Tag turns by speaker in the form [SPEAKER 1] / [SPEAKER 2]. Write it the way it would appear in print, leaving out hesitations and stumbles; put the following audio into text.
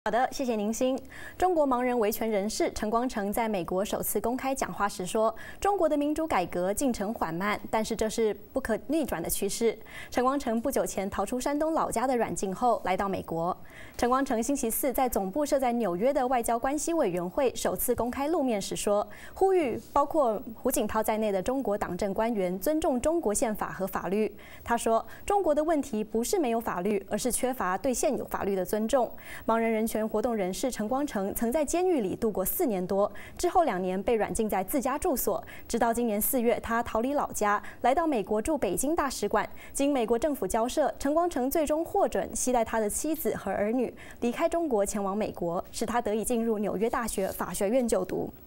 [SPEAKER 1] 好的，谢谢宁心。中国盲人维权人士陈光诚在美国首次公开讲话时说：“中国的民主改革进程缓慢，但是这是不可逆转的趋势。”陈光诚不久前逃出山东老家的软禁后，来到美国。陈光诚星期四在总部设在纽约的外交关系委员会首次公开露面时说，呼吁包括胡锦涛在内的中国党政官员尊重中国宪法和法律。他说：“中国的问题不是没有法律，而是缺乏对现有法律的尊重。”盲人人权活动人士陈光诚曾在监狱里度过4年多，之后2年被软禁在自家住所，直到今年4月，他逃离老家，来到美国驻北京大使馆。经美国政府交涉，陈光诚最终获准携带他的妻子和儿女离开中国，前往美国，使他得以进入纽约大学法学院就读。